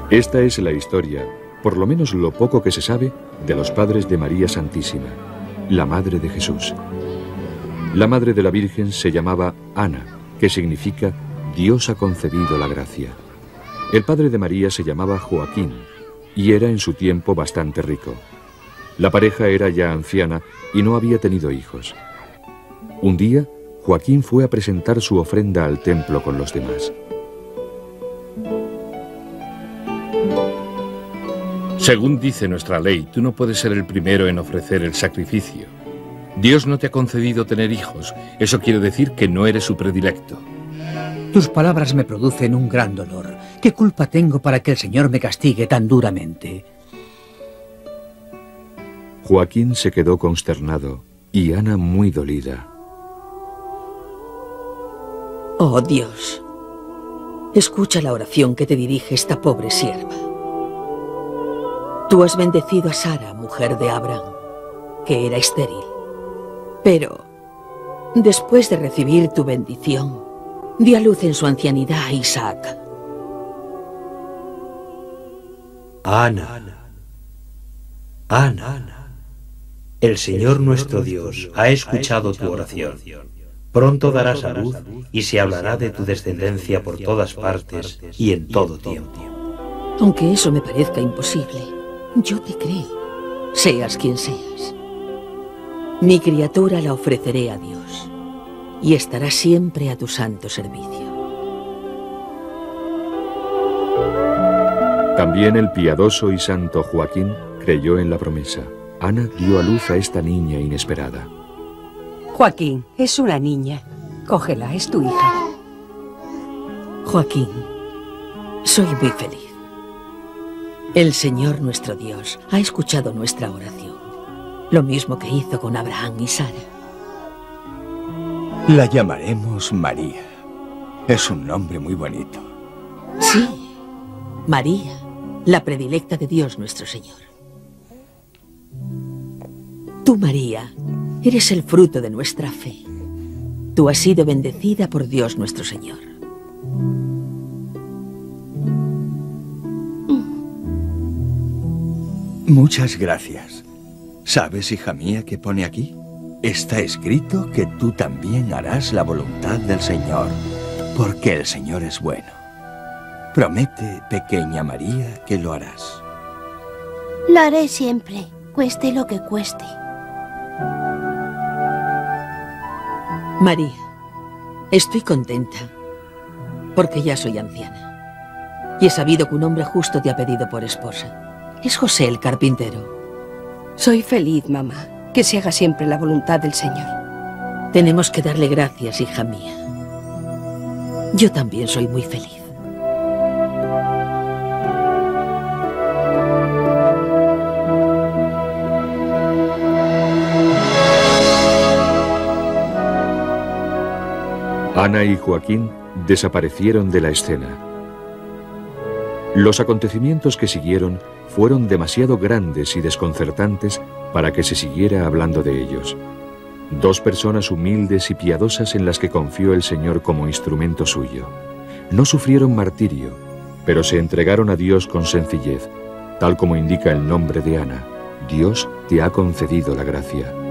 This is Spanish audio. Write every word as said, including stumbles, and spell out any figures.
Esta es la historia, por lo menos lo poco que se sabe, de los padres de María Santísima, la madre de Jesús. La madre de la Virgen se llamaba Ana, que significa Dios ha concedido la gracia. El padre de María se llamaba Joaquín y era en su tiempo bastante rico. La pareja era ya anciana y no había tenido hijos. Un día, Joaquín fue a presentar su ofrenda al templo con los demás. Según dice nuestra ley, tú no puedes ser el primero en ofrecer el sacrificio. Dios no te ha concedido tener hijos. Eso quiere decir que no eres su predilecto. Tus palabras me producen un gran dolor. ¿Qué culpa tengo para que el Señor me castigue tan duramente? Joaquín se quedó consternado y Ana muy dolida. Oh Dios, escucha la oración que te dirige esta pobre sierva. Tú has bendecido a Sara, mujer de Abraham, que era estéril. Pero, después de recibir tu bendición, dio a luz en su ancianidad a Isaac. Ana, Ana, el Señor nuestro Dios ha escuchado tu oración. Pronto darás a luz y se hablará de tu descendencia por todas partes y en todo tiempo. Aunque eso me parezca imposible, yo te creo, seas quien seas. Mi criatura la ofreceré a Dios y estará siempre a tu santo servicio. También el piadoso y santo Joaquín creyó en la promesa. Ana dio a luz a esta niña inesperada. Joaquín, es una niña. Cógela, es tu hija. Joaquín, soy muy feliz. El Señor nuestro Dios ha escuchado nuestra oración, lo mismo que hizo con Abraham y Sara. La llamaremos María. Es un nombre muy bonito. Sí, María, la predilecta de Dios nuestro Señor. Tú, María, eres el fruto de nuestra fe. Tú has sido bendecida por Dios nuestro Señor. Muchas gracias. ¿Sabes, hija mía, qué pone aquí? Está escrito que tú también harás la voluntad del Señor, porque el Señor es bueno. Promete, pequeña María, que lo harás. Lo haré siempre, cueste lo que cueste. María, estoy contenta, porque ya soy anciana. Y he sabido que un hombre justo te ha pedido por esposa. Es José el carpintero. Soy feliz, mamá. Que se haga siempre la voluntad del Señor. Tenemos que darle gracias, hija mía. Yo también soy muy feliz. Ana y Joaquín desaparecieron de la escena. Los acontecimientos que siguieron fueron demasiado grandes y desconcertantes para que se siguiera hablando de ellos. Dos personas humildes y piadosas en las que confió el Señor como instrumento suyo. No sufrieron martirio, pero se entregaron a Dios con sencillez, tal como indica el nombre de Ana. Dios te ha concedido la gracia.